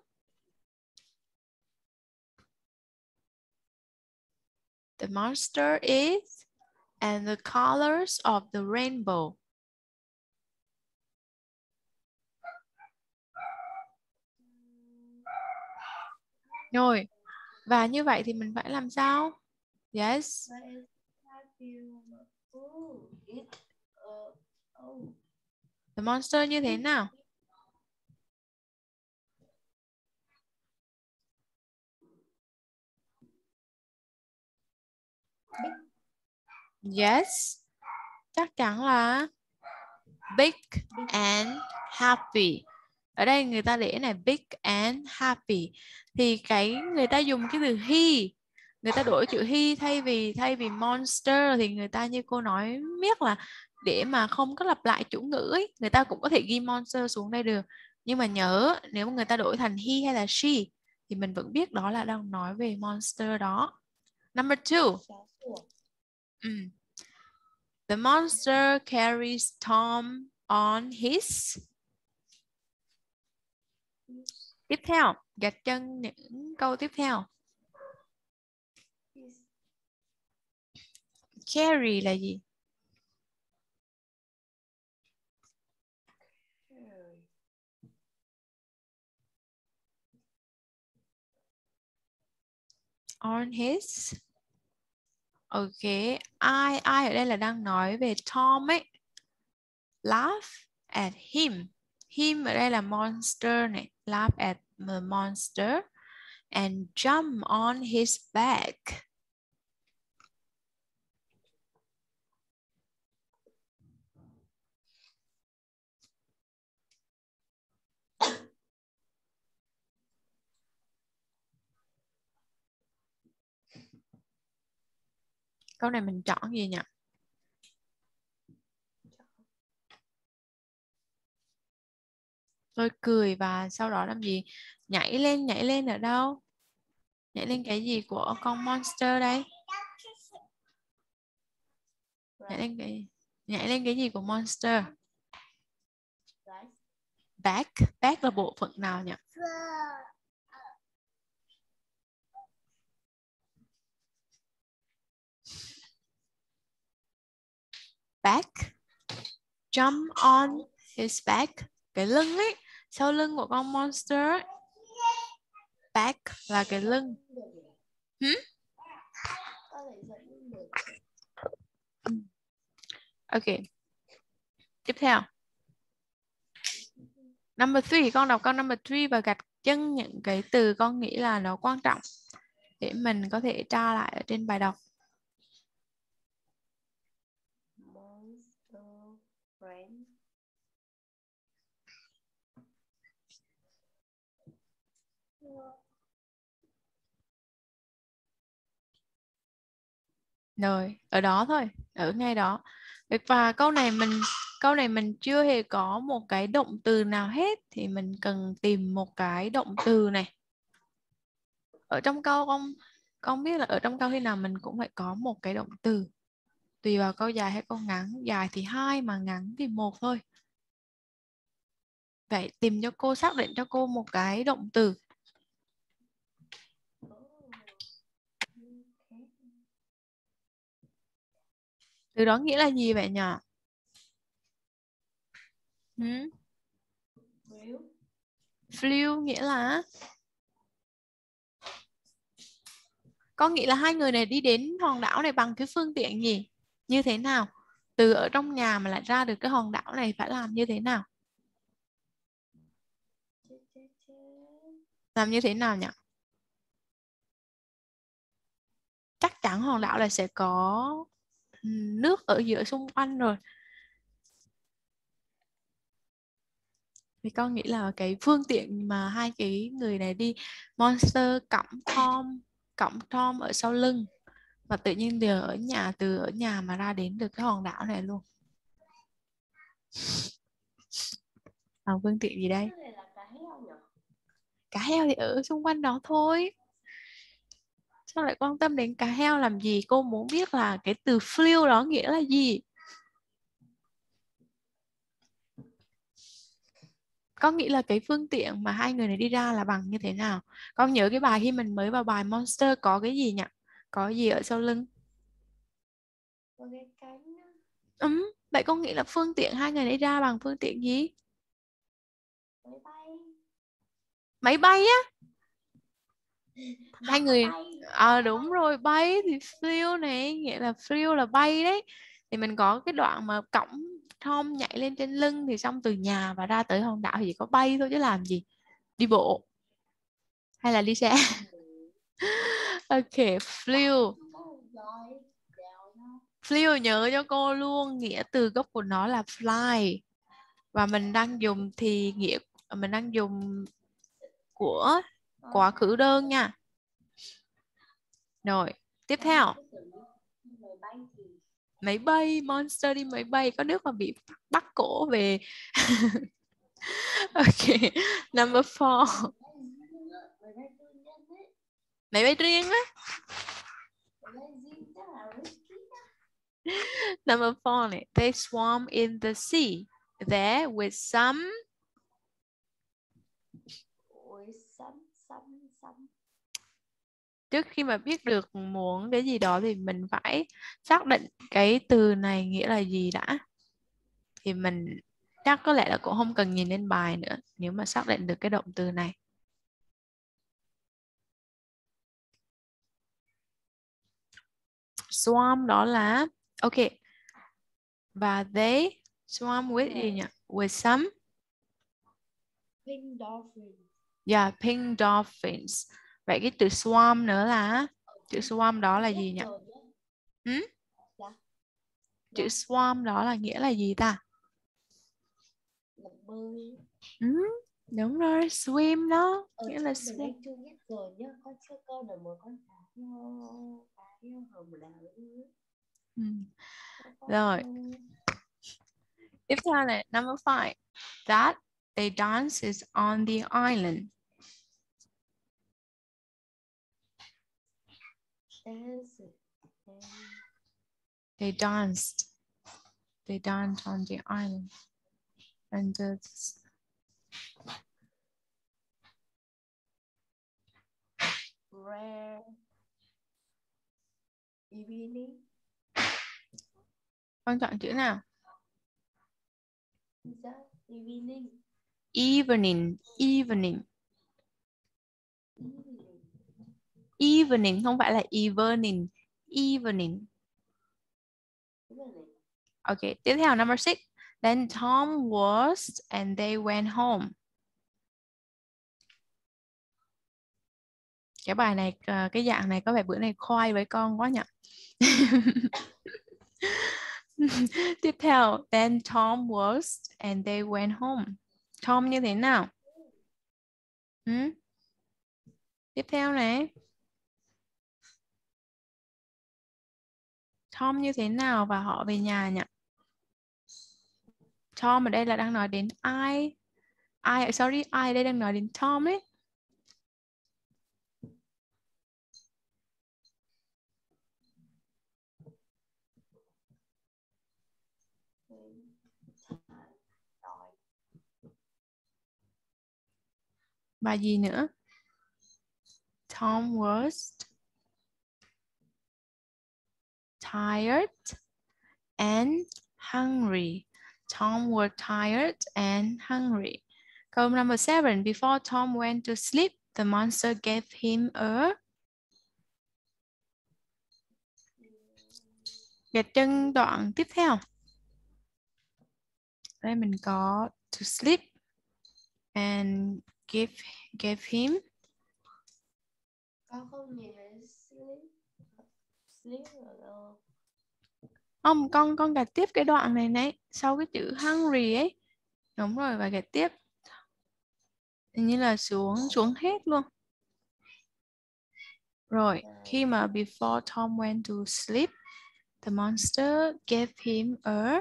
The monster is and the colors of the rainbow. Rồi, và như vậy thì mình phải làm sao? Yes. The monster như thế nào? Yes. Chắc chắn là big and happy. Ở đây người ta để này big and happy. Thì cái người ta dùng cái từ he. Người ta đổi chữ he thay vì thay vì monster thì người ta như cô nói biết là để mà không có lặp lại chủ ngữ ấy, người ta cũng có thể ghi monster xuống đây được. Nhưng mà nhớ nếu mà người ta đổi thành he hay là she thì mình vẫn biết đó là đang nói về monster đó. Number two. Ừ. The monster carries Tom on his. Tiếp theo, gạch chân những câu tiếp theo. Carry là gì? On his. Ok, ai ai ở đây là đang nói về Tom ấy. Laugh at him. Him ở đây là monster này. Laugh at the monster. And jump on his back. Câu này mình chọn gì nhỉ? Tôi cười và sau đó làm gì? Nhảy lên, nhảy lên ở đâu? Nhảy lên cái gì của con monster đây? Nhảy lên cái nhảy lên cái gì của monster? Back. Back là bộ phận nào nhỉ? Back. Jump on his back. Cái lưng ấy, sau lưng của con monster ấy. Back là cái lưng. Hmm? Ok. Tiếp theo. Number three, con đọc câu number three và gạch chân những cái từ con nghĩ là nó quan trọng để mình có thể tra lại ở trên bài đọc. Monster friend. Rồi, ở đó thôi, ở ngay đó. Và câu này mình câu này mình chưa hề có một cái động từ nào hết, thì mình cần tìm một cái động từ này. Ở trong câu con con biết là ở trong câu khi nào mình cũng phải có một cái động từ, tùy vào câu dài hay câu ngắn. Dài thì hai, mà ngắn thì một thôi. Vậy tìm cho cô, xác định cho cô một cái động từ. Từ đó nghĩa là gì vậy nhỉ? Hmm? Flew nghĩa là, có nghĩa là hai người này đi đến hòn đảo này bằng cái phương tiện gì, như thế nào? Từ ở trong nhà mà lại ra được cái hòn đảo này phải làm như thế nào? Làm như thế nào nhỉ? Chắc chắn hòn đảo là sẽ có nước ở giữa xung quanh rồi. Thì con nghĩ là cái phương tiện mà hai cái người này đi, Monster cõng Tom, cõng Tom ở sau lưng, và tự nhiên đều ở nhà, từ ở nhà mà ra đến được cái hòn đảo này luôn. À, phương tiện gì đây? Cá heo thì ở xung quanh đó thôi. Sao lại quan tâm đến cá heo làm gì? Cô muốn biết là cái từ flew đó nghĩa là gì. Con nghĩ là cái phương tiện mà hai người này đi ra là bằng như thế nào? Con nhớ cái bài khi mình mới vào bài Monster có cái gì nhỉ? Có gì ở sau lưng? Có cái cánh. Ừ, vậy con nghĩ là phương tiện hai người đi ra bằng phương tiện gì? Máy bay. Máy bay á? Hai người Bay. à, đúng rồi, bay thì flew này, nghĩa là flew là bay đấy. Thì mình có cái đoạn mà cõng Tom nhảy lên trên lưng, thì xong từ nhà và ra tới hòn đảo thì chỉ có bay thôi chứ làm gì, đi bộ hay là đi xe. Ok, flew. Flew nhớ cho cô luôn, nghĩa từ gốc của nó là fly, và mình đang dùng thì nghĩa mình đang dùng của quá khứ đơn nha. Rồi, tiếp theo. Máy bay, Monster đi máy bay, có nước mà bị bắt cổ về. Ok, number four. Máy bay riêng á. Number four này, they swam in the sea there with some. Trước khi mà biết được muốn cái gì đó thì mình phải xác định cái từ này nghĩa là gì đã. Thì mình chắc có lẽ là cũng không cần nhìn lên bài nữa nếu mà xác định được cái động từ này. Swam đó là ok. Và they swam with gì nhỉ? With some Pink dolphins. Yeah, pink dolphins. Vậy cái từ swam nữa là chữ swam đó là gì nhỉ? Ừ? Chữ swam đó là nghĩa là gì ta? Là bơi. Ừ, đúng rồi, swim đó. Ở nghĩa trong là mình swim. anh chưa nhắc rồi nhá, con chưa câu được một con cá heo, cá heo hồng đào nữa. Ừ. Rồi. Tiếp theo này, number five. That they dance is on the island. Dance. They danced. They danced on the island. And the Rare. Evening. Con chọn chữ nào? Evening. Evening. Evening. Evening, không phải là evening. Evening. Okay, tiếp theo number six. Then Tom was and they went home. Cái bài này, cái dạng này có vẻ bữa này khoai với con quá nhỉ. Tiếp theo, then Tom was and they went home. Tom như thế nào? Ừ? Tiếp theo này. Tom như thế nào và họ về nhà nhỉ? Tom ở đây là đang nói đến ai? Ai, sorry, ai ở đây đang nói đến Tom ấy. Bài gì nữa? Tom was tired and hungry. Tom was tired and hungry. Câu number seven. Before Tom went to sleep, the monster gave him a... Gạch chân đoạn tiếp theo. Đây mình có to sleep and give gave him. Con không nhìn thấy sleep. Sleep ở đâu? Không, con con gạch tiếp cái đoạn này này, sau cái chữ hungry ấy. Đúng rồi, và gạch tiếp. Hình như là xuống xuống hết luôn. Rồi, khi mà before Tom went to sleep, the monster gave him a...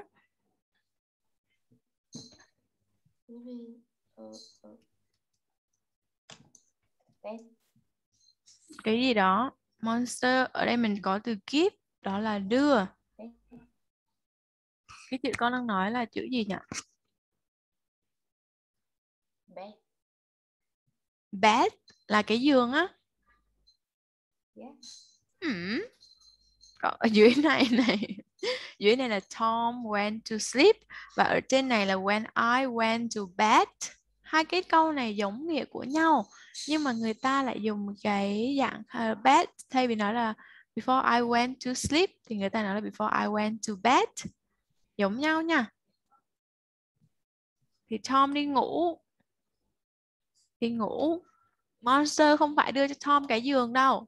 Cái gì đó. Monster, ở đây mình có từ give, đó là đưa. Cái chữ con đang nói là chữ gì nhỉ? Bed. Bed là cái giường á. Yeah. Hmm. Ở dưới này này. Dưới này là Tom went to sleep. Và ở trên này là when I went to bed. Hai cái câu này giống nghĩa của nhau. Nhưng mà người ta lại dùng cái dạng uh, bed. Thay vì nói là before I went to sleep thì người ta nói là before I went to bed. Giống nhau nha. Thì Tom đi ngủ. Đi ngủ. Monster không phải đưa cho Tom cái giường đâu.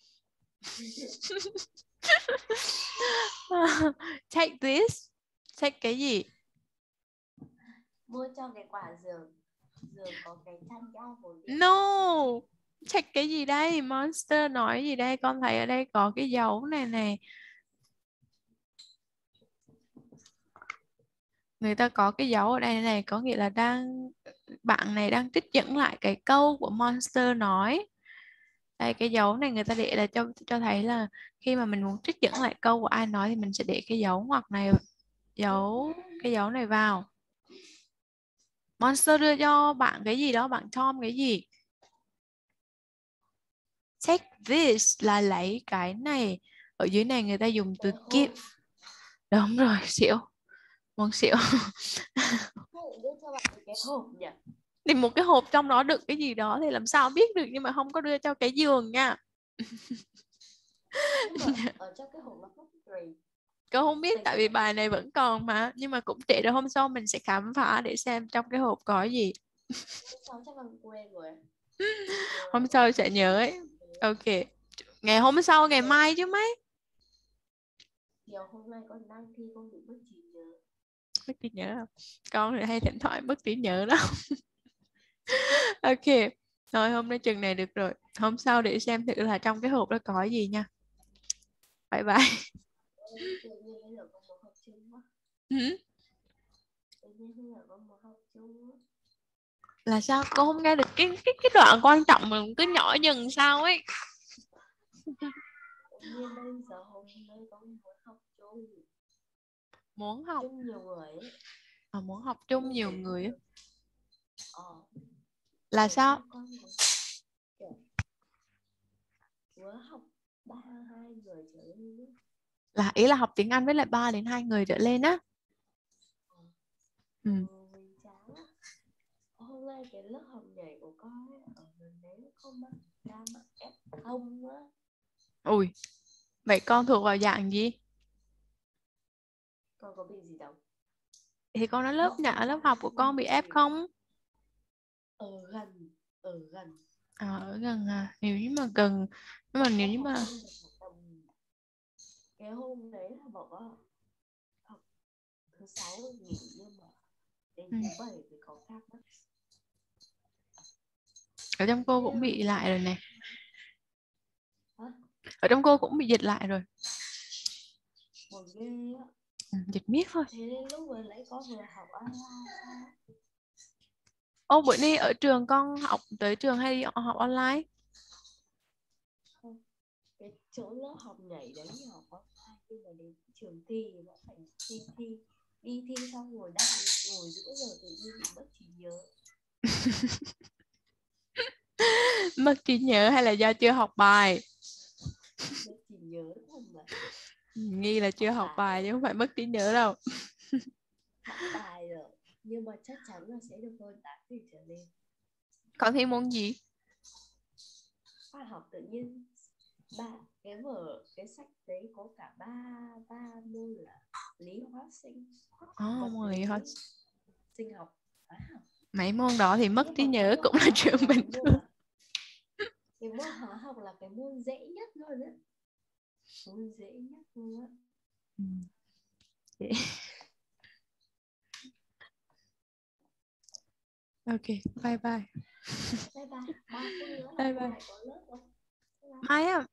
Take this. Take cái gì? Mua cho cái quả giường. Giường có cái chăn cao của mình. No. Take cái gì đây? Monster nói gì đây? Con thấy ở đây có cái dấu này nè. Người ta có cái dấu ở đây này, có nghĩa là đang bạn này đang trích dẫn lại cái câu của Monster nói. Đây, cái dấu này người ta để là cho cho thấy là khi mà mình muốn trích dẫn lại câu của ai nói thì mình sẽ để cái dấu ngoặc này, dấu cái dấu này vào. Monster đưa cho bạn cái gì đó, bạn Tom cái gì? Take this là lấy cái này. Ở dưới này người ta dùng từ give. Đúng rồi, xỉu. Muốn xỉu. Đưa cho bạn cái hộp nhỉ? Thì một cái hộp trong đó đựng cái gì đó thì làm sao biết được, nhưng mà không có đưa cho cái giường nha. Nhưng mà ở trong cái hộp nó có gì? Cô không biết, tại vì bài này vẫn còn mà. Nhưng mà cũng để rồi hôm sau mình sẽ khám phá để xem trong cái hộp có gì. Hôm sau chắc là quên rồi. Hôm sau sẽ nhớ ấy. Ok. Ngày hôm sau, ngày mai chứ mấy. Chiều hôm nay con đang thi con bị mất trí nhớ. Mất trí nhớ không? Con thì hay thỉnh thoảng mất trí nhớ lắm. Ok. Rồi hôm nay chừng này được rồi. Hôm sau để xem thử là trong cái hộp đó có gì nha. Bye bye. Tự nhiên bây giờ con muốn học chung quá. Ừ. Tự nhiên bây giờ con muốn học chung quá. Là sao? Cô không nghe được cái cái cái đoạn quan trọng mà cứ nhỏ dần sao ấy. Tự nhiên bây giờ hôm nay con muốn học chung. Muốn học chung nhiều người ấy. À, muốn học chung nhiều người ấy. Ờ. Là sao? Con kiểu vừa học ba hai người trở lên ấy. Là ý là học tiếng Anh với lại ba đến hai người trở lên á. Ừ. Ừ. Mình chán á. Hôm nay cái lớp học nhảy của con ấy, ở gần đấy không mắc ca mắc ép không á. Ui, vậy con thuộc vào dạng gì? Con có bị gì đâu. Thì con nói lớp nhà lớp học của con bị ép không? Ở gần, ở gần. À, ở gần à. Nếu như mà gần, nhưng mà nếu như mà cái hôm đấy là bảo có học thứ sáu nghỉ, nhưng mà đến ừ. thứ bảy thì có khác đó. Ở trong cô cũng bị lại rồi nè. Hả? Ở trong cô cũng bị dịch lại rồi. Buồn ghê á. Ừ, dịch miết thôi. Thế nên lúc vừa nãy có vừa học online sao? Ô, bữa nay ở trường con học tới trường hay đi học online? Không, cái chỗ lớp học nhảy đấy thì học online, nhưng mà đến trường thi thì vẫn phải thi thi đi thi xong ngồi đang ngồi giữa giờ tự nhiên bị mất trí nhớ. Mất trí nhớ hay là do chưa học bài? Mất trí nhớ không mà. Nghi là chưa học, học bài chứ không phải mất trí nhớ đâu. Học bài rồi nhưng mà chắc chắn là sẽ được hơn tám điểm trở lên. Con thi môn gì? Khoa học tự nhiên. Ba cái vở cái sách đấy có cả ba ba môn là lý hóa sinh, Ồ, vật mời lý, thôi. sinh học, hóa học. Mấy môn đó thì mất Nhưng trí mà cái nhớ môn cũng là hóa chuyện học là bình cái môn thường. mà cái môn hóa học là cái môn dễ nhất luôn á, môn dễ nhất luôn á. Ừ. Ok, bye bye. Bye bye. Ba phút nữa là Bye cô bye. lại có lớp rồi. Mai á,